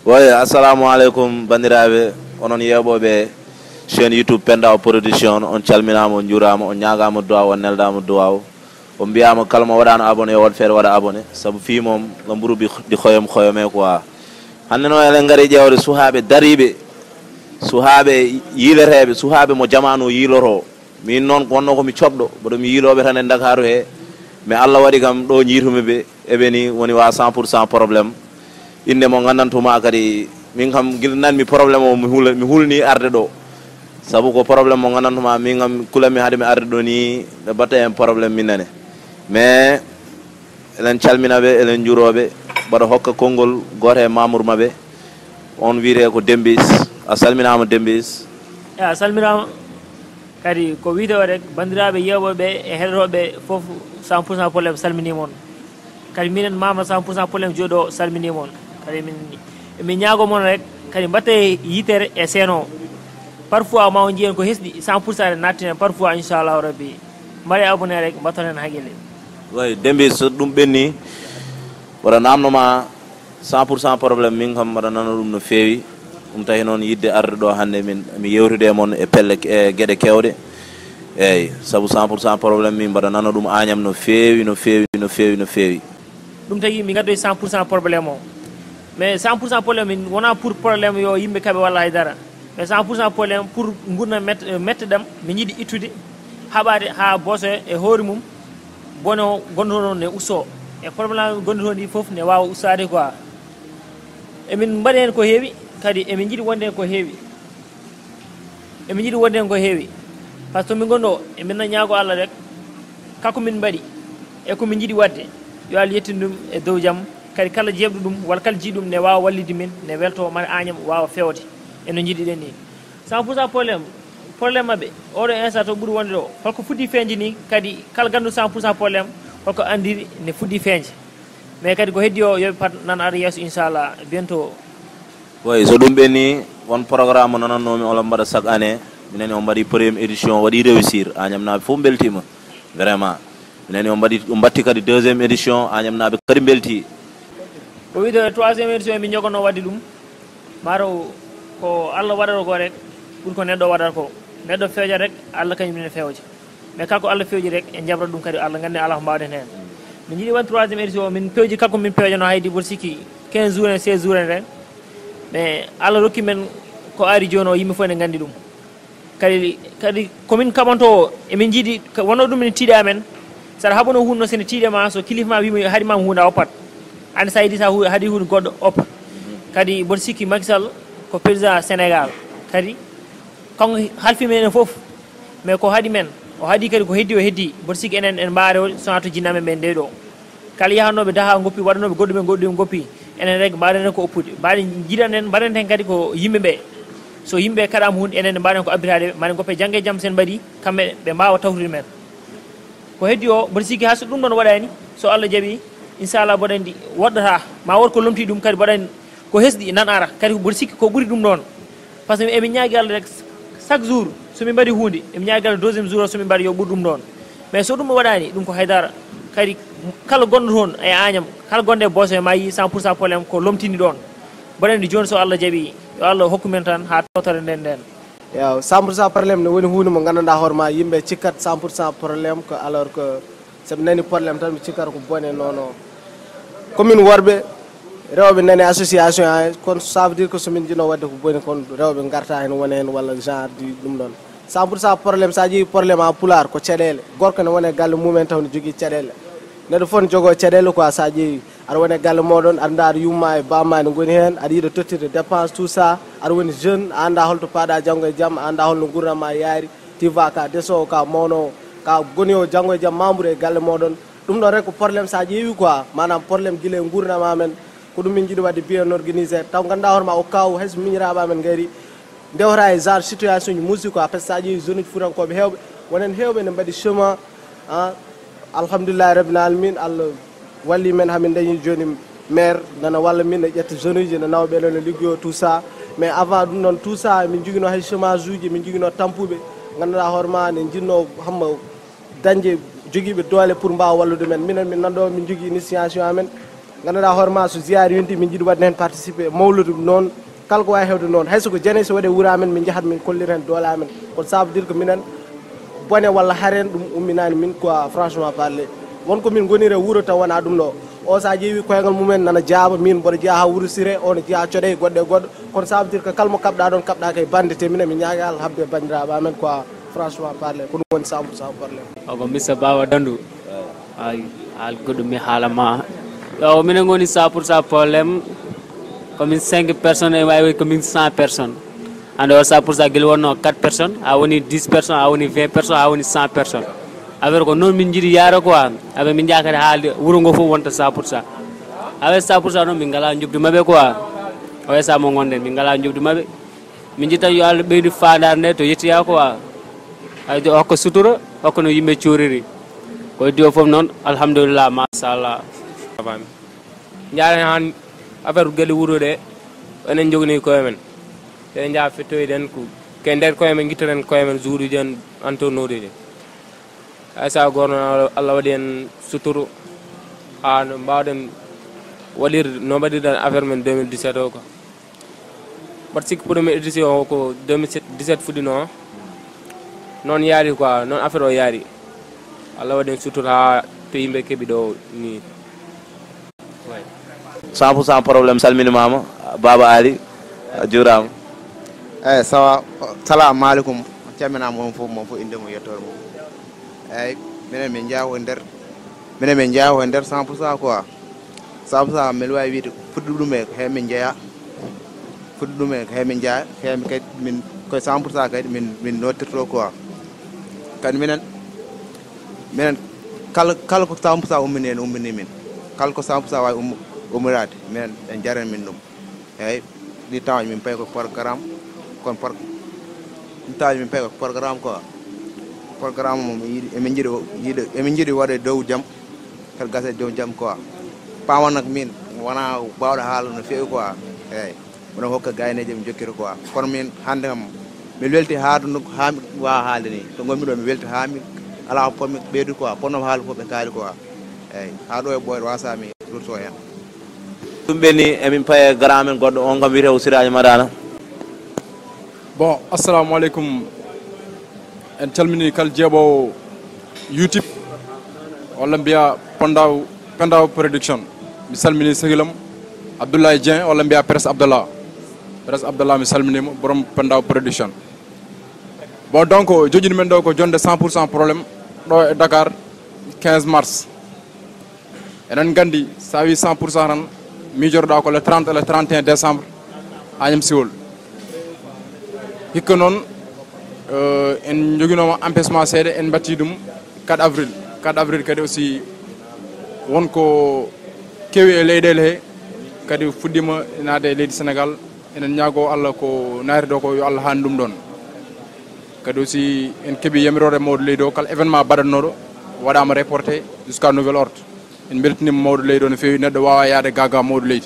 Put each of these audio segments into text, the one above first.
Oui, assalamu alaikum bandiraɓe onon yeɓoɓe chaîne YouTube Pendao production on calminama on juurama on ñagama duwaw on neldama duwaw on mbiyama kala mo waɗano abonné won feere waɗa abonné saabu fi mom no mburu ɗi xoyom xoyome quoi hande no eɗen gaari ƴewde suhaɓe dariɓe suhaɓe yiileteɓe suhaɓe mo jamanu yiiloro min noon wonno komi coɓɗo mboɗo mi yiiloɓe tan e Dakaru he mais Allah waɗi kam ɗo jiitumiɓe eɓeni woni wa 100% probléme inde mo gandantuma kadi min kam guila nanmi probléme o mi hulni arde ɗo saabu ko probléme mo gandantuma min kam kulami haade mi arde ɗo ni ɓe batta hen probléme minnane mais eɗen calminaɓe eɗen juuroɓe mbaɗa hokka konngol goto e mamour maɓe on wiyete ko Dembis a salminama Dembis a salminama kadi ko wiide o rek bandiraɓe yewoɓe e heɗotoɓe foof 100% probléme salminimon kadi minen mama 100% probléme jooɗo salminimon kadi min ñaago mon rek kadi mbatte yitere e seeno parfois ma on jiyen ko hesɗi 100% nattinen parfois inchallahu rabbi mbaɗe abonné rek mbatton hen haqqille way Dembi so ɗum ɓenni waɗa namnoma 100% probléme min kam mbaɗa nana ɗum no feewi ɗum tahi noon yidde arde ɗo hannde mi yewtude moon e pelle e gueɗe kewɗe eyyi saabu 100% probléme min mbaɗa nana ɗum Agnam no feewi no feewi no feewi no feewi ɗum tagi mi gaddoy 100% probléme o mais 100% probléme min wona pour probléme yo yimɓe kaɓe walla haydara mais 100% probléme pour gurna mette ɗam min jiiɗi ittude haɓade ha boso e hoore mum bono gonɗo noon ne usto e probléme gonɗo toon ɗi foof ne wawa ustade quoi emin mbaɗi hen ko heewi kadi emin jiiɗi wonde hen ko heewi emin jiiɗi wonde hen ko heewi par ce que min gonɗo emin ñaago Allah rek kako min mbaɗi e komin jiiɗi wadde yo Allah yettin ɗum e dow jaam kadi kala jeebɗo ɗum walla kala jiiɗum ne wawa wallide min ne welto mane Agnam wawa fewde eno jiiɗiɗen ni 100% probléme mabɓe oɗo instant to ɓuuri wonde ɗo holko fuɗɗi feeñde ni kadi kala gandu 100% probléme holko andiri ne fuɗɗi feeñde mais kadi ko heddi o yoɓe pat nan ara yeeso inchallah bientôt oui so ɗum ɓenni won programme nanannomi oɗon mbaɗa chaque année mineni on mbaɗi première édition waɗi réussir Agnam naɓe fof beltima vraiment mineni on batti kadi deuxième édition Agnam naɓe kadi belti ko wiide troisiéme édition min jogono wadde ɗum mataw ko Allah waɗata ko rek ɓuuri ko neɗɗo waɗata ko neɗɗo fewjat rek Allah kañum ne fewja mais kako Allah fewji rek en jaɓrat ɗum kadi Allah gandi ala ko mbawɗen hen min jiiɗi wan troisiéme édition min pewji kako min pewjano haydi mboɗo sikki 15 jours en 16 jours en ren mais Allah rokki men ko ari joni o yimɓe fof ne gandi ɗum kadi komin kaɓanto o emin jiiɗi wonno ɗum ne tiiɗe amen saɗa haɓano hunde sene tiiɗema so kilifma wima haɗimama hunde a oppat ande sa yiiɗi sa haadi hunde goɗɗo oppa kadi mboɗo sikki Macky Sall ko président Sénégal kadi kanko halfi men foof mais ko haaɗi men o haadi kadi ko heddi o heddi mboɗo sikki enen en mbaare sona to jinnaɓe men nde ɗo kala yahanoɓe daha goppi waɗanoɓe goɗɗumen goppi enen rek mbaɗen ko oppude mbaɗen jiiɗanen mbaɗen hen kadi ko yimɓeɓe so yimɓe kaɗama hunde enen mbaɗen ko abbitade mane goppe jangge jaam sen mbaɗi kamɓe ɓe mbawa tawtude men ko heddi o mboɗo sikki ha so ɗum ɗon waɗani so Allah jaaɓi inchallah mboɗo andi woɗɗata ma wot ko lomti ɗum kadi mboɗo andi ko hesɗi nan ara kadi mboɗo sikki ko ɓuuri ɗum ɗon par ce que emin ñaagui Allah rek chaque jour somin mbaɗi hunde emin ñaagui Allah deuxiéme jour o somin mbaɗi yo ɓuuri ɗum ɗon mais so ɗum waɗani ɗum ko haydara kadi kala gonɗo toon e Agnam kala gonɗo e boso ma yi 100% probléme ko lomtini ɗon mboɗo andi joni so Allah jaaɓi yo Allah hokkumen tan ha totore nden yaw 100% probléme ne woni hunde mo gandanɗa hoorema yimɓe cikkat 100% probléme ko alors que soɓe nani probléme tan ɓe cikkata ko bone nono commune worɓe rewɓe nani association ha kono ça veut dire que somin jino wadde ko boni kono rewɓe garta hen wona hen walla genre di ɗum ɗon 100% probléme sa ƴeewi probléme ha Pulaar ko caɗele gorko ne wone galle mumen taw ne jogui caɗele neɗɗo fof ne jogo caɗele quoi sa ƴeewi aɗa wone galle moɗon aɗa daara yumma e bamma ne goni hen aɗa yiiɗa tottirde dépense tout ça aɗa woni jeune a anda holto paɗa janggo e jaam a anda holno gurdama yaari tiva ka desowo ka mawnowo ka goni o janggo e jaam membre e galle moɗon ɗum ɗon rek ko probléme sa ƴeewi quoi manam probléme guila e gurdama men ko ɗum min jiiɗi wadde bien organisé taw ganduɗa hoorema o kaw hayso miñiraɓe amen gaari ndewta e genre situation ji muusi quoi par ce que sa ƴeewi zone uji fuutankoɓe hewɓe wonen hewɓe ne mbaɗi chemin alhamdulillahi rabbil alamin Allah walli men hamin dañi joni maire nana walla min e ƴetta jeune uji ne nawa ɓeɗo ne liggoyo tout ça mais avant ɗum ɗon tout ça min joguino hay chômage uji min joguino tampuɓe ganduɗa hoorema ne jinno hamma dañde joguiɓe doole pour mbawa wallude men minen min nanɗo min jogui initiation amen ganduɗa hoorema so jiyari yonti min jiiɗi wadde hen participé mawlude noon kala ko wawi hewde noon hayso ko jane so waɗe wuura men min jahat min kollira hen doole amen kono ça veut dire que minen bone walla haren ɗum umminani min quoi franchement parler wonko min gonire wuuro taw wona ɗum ɗo o sa ƴeewi koyngal mumen nana jaaba min mboɗo jeeya ha wuuro siré ono jeeya coɗe goɗɗe goɗɗo kono ça veut dire que kala mo kabɗa ɗon kabɗa kay bande te minen mi ñaaga Allah habde bandiraɓe amen quoi franchement parler ko ɗum woni 100% probléme ogo missa bawa dandu ay al goɗɗum mi haalama yo minen goni 100% probléme komin 5 personnes e wawi komin 100 personnes ande o 100% guel wonno 4 personnes ha woni 10 personnes ha woni 20 personnes ha woni 100 personnes affaire ko noon min jiiɗi yaara quoi aɓe min jakade haalde wuuro ngo fof wonta 100% awe 100% noon min ngala jubdi mabɓe quoi o esa mo gonɗen min ngala jubdi mabɓe min jiiɗi tan yo Allah ɓeydi fandare nde to yettoya quoi hayde hokko sutura hokko no yimɓe coriri ko heddi o foof noon alhamdulillah machallah jaren han affaire gueɗe wuuro ɗe enen jogani koye men eɗen jaa fettoyɗen ko ke nder koye men guittaren koye men juuɗuji en antonoɗeɗe hay sa gorno Allah waɗi en suturu ha no mbawɗen waɗirde no mbaɗirɗen affaire men 2017 o ko mbaɗa sikki premier édition o ko 2017 fuɗɗino noon yaari quoi noon affaire o yaari Allah waɗi en suturu ha to yimɓe keeɓi ɗo ni 100% probléme salminimama Baba Ali juurama eyyi sawa salamu aleykum calminama on fof inde mo yettore mum eyyi minen min jaawo nder 100% quoi 100% mbeɗa wawi wiide fuɗɗi ɗum e ko he min jeeya fuɗɗi ɗum e ko he min jeeya hemi kadi min koye 100% kadi min nottirto quoi kadi minen kala ko 100% ummini en ummini min kala ko 100% wawi ummorade minen en jaren min ɗum eyyi ɗi tawaji min pay ko programme kono ɗi tawaji min pay ko programme quoi programme mom emin jiiɗi waɗe dow jaam kadi gase dow jaam quoi paman nak min wona bawɗo haala no fewi quoi eyyi wono hokka gayneje mi jokkira quoi kono min hande kam mi welti haadu ha mi wawa haalde ni to gonmi ɗo mi welti ha mi ala ko potmi ɓeydu quoi ponnomi haala fof ɓe kaali quoi eyyi ha ɗo e ɓoyɗo wasami rutto hen ɗum ɓenni emin paye grand men goɗɗo on kam wiyete ko Siraji Madana bon assalamu aleykum en calmini kala jeeɓowo YouTube walla mbiya Pendao production mi salmini sehilam Abdoulaye Dieng walla mbiya presse Abdallah mi salminima borom Pendao production bon donc joƴini men ɗo ko jonde 100% probléme ɗo e Dakar 15 mars enen gandi sa wi 100% tan miijorɗa ko le 30 et le 31 décembre Agnam Siwol hikka noon en joguinoma empêchement seeɗa en batti ɗum 4 avril kadi aussi wonko kewi e leyɗele he kadi fuɗɗima naade e leydi Sénégal enen ñaago Allah ko naari ɗo ko yo Allah haani ɗum ɗon kadi aussi en keeɓi yamirore mawɗo leydi o kala événement baɗatnoɗo waɗama reporté jusqu'à nouvel ordre en beltinima mawɗo leydi o no fewi neɗɗo wawa yaade gaga mawɗo leydi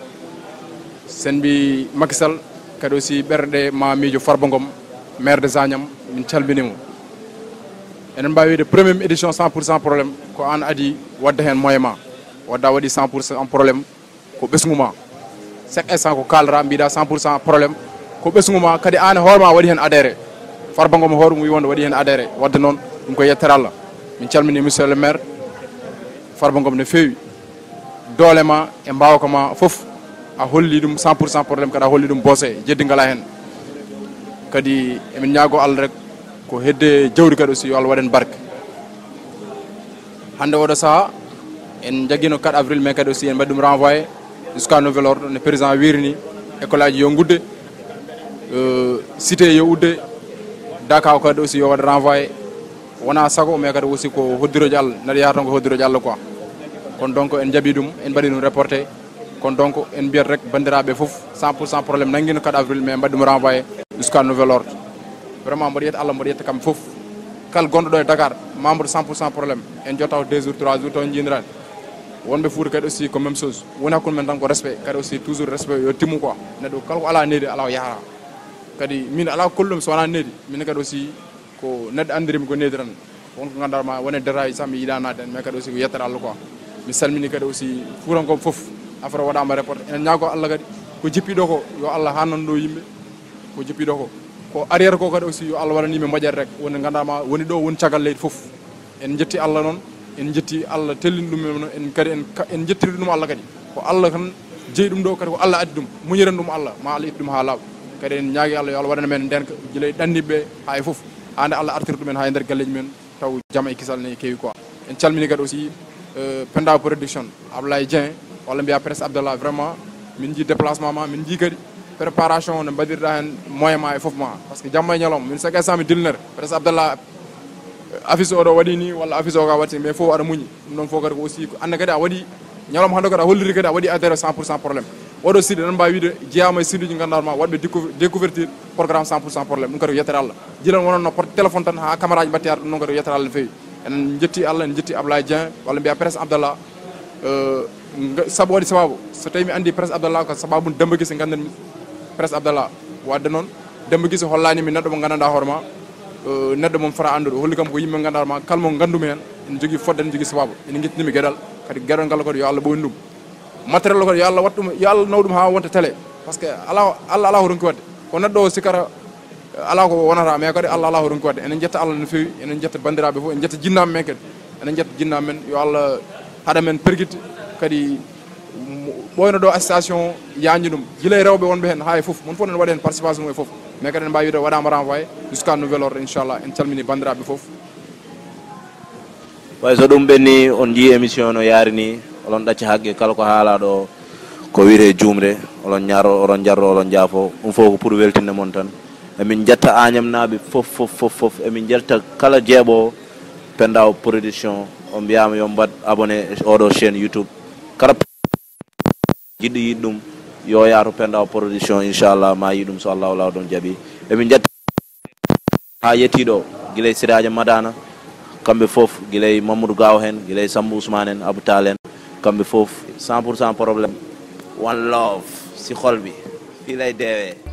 sen mbi Macky Sall kadi aussi ɓerɗe ma miijo Farba Ngom maire de Agnam min calminimo enen mbawi wiide première édition 100% probléme ko an adi wadda hen moyen ma wadda waɗi 100% probléme ko ɓesgu ma chaque instant ko kalra mbiɗa 100% probléme ko ɓesgu ma kadi an hoorema waɗi hen adhéré Farba Ngom hoore mum wi wonde waɗi hen adhéré wadde noon ɗum ko yettere Allah min calmini monsieur le maire Farba Ngom no fewi doole ma e mbawka ma foof a holli ɗum 100% probléme kadi a holli ɗum boose jeddi ngala hen kadi emin ñaago Allah rek ko hedde jawdi kadi aussi yo Allah waɗen barke hande oɗo saaha en jaguino 4 avril mais kadi aussi en mbaɗi ɗum renvoyé jusqu'à nouvel ordre no président wirini école aji yo gudde cité yo udde Dakar kadi aussi yo waɗa renvoyé wona sago mais kadi aussi ko hoddiroje Allah naɗa yaha tan ko hoddiroje Allah quoi kono donc en jaaɓi ɗum en mbaɗi ɗum reporté kono donc en mbiyat rek bandiraɓe foof 100% probléme nanguino 4 avril mais mbaɗi ɗum renvoyé jusqu'à nouvel ordre vraiment mboɗo yetta Allah mboɗo yetta kamɓe foof kala gonɗo ɗo e Dakar membre 100% probléme en jotta ko 2 jours 3 jours taw jindirani wonɓe Fouta kadi aussi ko même chose woni hakkude men tan ko respect kadi aussi toujours respect yo timmu quoi neɗɗo kala ko ala needi ala o yahata kadi min ala kollumi so wona needi min kadi aussi ko neɗɗo andirimi ko needi tan wonko ganduɗa ma wone détail sam mi yiiɗa nadde mais kadi aussi ko yettere Allah quoi mi salmini kadi aussi fuurankoɓe fof affaire waɗama reporté enen ñaago Allah kadi ko jippiɗo ko yo Allah hannanɗo yimɓe ko jippiɗo ko arriére ko kadi aussi yo Allah waɗan yimɓe moƴƴere rek woni gandama woni ɗo woni caggal leydi fof en jetti Allah noon en jetti Allah tellini ɗum noon en kadi en jettiri ɗum Allah kadi ko Allah tan jeeyi ɗum ɗo kadi ko Allah addi ɗum muñiren ɗum Allah ma Allah itti ɗum ha laaɓa kadi en ñaagui Allah yo Allah waɗana men ndenka guila e ɗanniɓe ha e foof hande Allah artiri ɗumen ha e nder galleji men taw jama e kisal ne kewi quoi en calmini kadi aussi Pendao production Ablaye Dieng walla mbiya presse Abdallah vraiment min jii déplacement ma min jii kadi préparation no mbaɗirɗa hen moyen ma e foof ma par ce que jamma e ñalawma min chaque instant mi dilnere presse Abdallah affiche oɗo waɗi ni walla affiche o ka waɗi mais fof aɗa muñi ɗum ɗon fof kadi ko aussi ande kadi a waɗi ñalawma hande kadi a holliri kadi a waɗi adhéré 100% probléme oɗo sidi eɗen mbawi wiide jeeyama e sidi ji ganduɗa ma waɗɓe découverture programme 100% probléme ɗum kadi ko yettere Allah jiilan wononno porte téléphone tan ha caméra ji mbattiyata ɗum ɗon kadi ko yettere Allah no fewi en jetti Allah en jetti Ablaye Dieng walla mbiya presse Abdallah sabu waɗi sababu so tawi mi andi presse Abdallah ko sababu Demba Guissé ganden presse Abdallah wadde noon Demba Guissé hollanimi neɗɗo mo gandanɗa hoorema neɗɗo mom fota andude holli kam ko yimɓe ganduɗa ma kalmo gandumi hen en jogui fodde en jogui sababu ene guettinimi gueɗal kadi gueɗal ngal kadi yo Allah ɓoyni ɗum matériel o kadi yo Allah watɗum yo Allah naw ɗum ha wonta télé par ce que Allah ala ko ronki wadde ko neɗɗo o sikara ala ko wonata mais kadi Allah ala ko ronki wadde enen jetta Allah no fewi enen jetta bandiraɓe fof en jetta jinnaɓe men kadi enen jetta jinnaɓe men yo Allah haɗa men perguite kadi ɓoyno ɗo association yañi ɗum guila e rewɓe wonɓe hen ha e foof mon fof nen waɗi hen participation e foof mais kadi en mbawi wiide waɗama renvoyé jusqu'à nouvel ordre inchallah en calmini bandiraɓe foof way so ɗum ɓenni on jii émission no yaari ni olon ɗacca haqqe kala ko haalaɗo ko wiyete jumre olon ñaro olon jarro olon jaafo ɗum fof ko pour weltinde mon tan emin jetta Agnam naaɓe fof emin jetta kala jeeɓo Pendao production on mbiyama yo mbat abonné oɗo chaîne YouTube kala jiɗɗo yiɗ ɗum yo yaato Pendao production inchallah ma yi ɗum so allahu law ɗon jaaɓi emin jetta ha yettiɗo guilay Siradia Madana kamɓe fof guilay Mamadou Gaw hen guilay Sambou Ousmane en Abou Tal en kamɓe fof 100% probléme one love si xol bi fii lay deewee